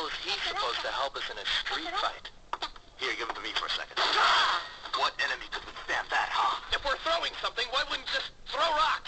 How's he supposed to help us in a street fight? Here, give him to me for a second. What enemy could withstand that, huh? If we're throwing something, why wouldn't you just throw rocks?